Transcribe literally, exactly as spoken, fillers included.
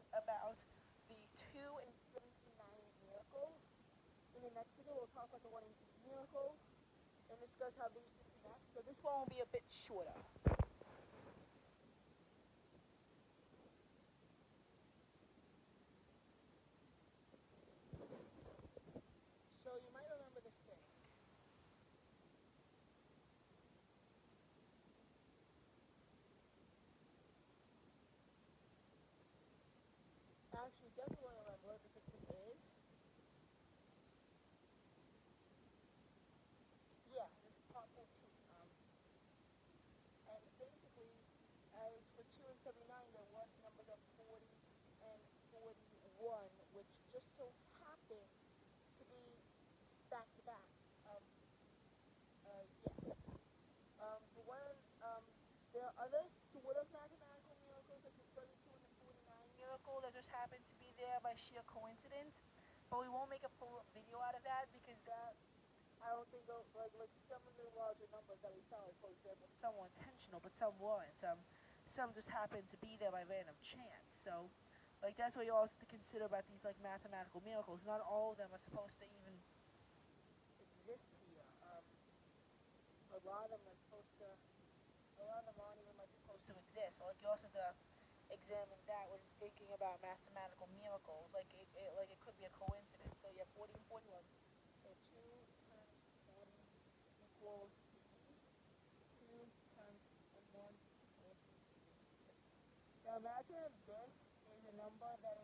about the two and seventy-nine miracle. In the next video, we'll talk about the one and eight miracle and discuss how these two connect. So this one will be a bit shorter. So you might remember this thing. Actually, definitely remember it because this is. Yeah, this is part fourteen. Um, and basically, as for two and seventy-nine, there was numbers of forty and forty-one, which just so happened to be back to back. Um, uh, yeah. Um, but when, um, there are other sort of mathematical miracles, like the thirty-two and the forty-nine miracle that just happened to be there by sheer coincidence. But we won't make a full video out of that because that, I don't think, like, like some of the larger numbers that we saw, like, for example, some were intentional, but some weren't. Um, some just happened to be there by random chance. So, like, that's what you also have to consider about these, like, mathematical miracles. Not all of them are supposed to even exist here. Um, a lot of them are supposed to, a lot of them aren't even, like, supposed to exist. So, like, you also have to examine that when thinking about mathematical miracles. Like, it, it, like, it could be a coincidence. So, you have forty and forty-one. So, two times forty equals two times one. Now imagine if this is a number that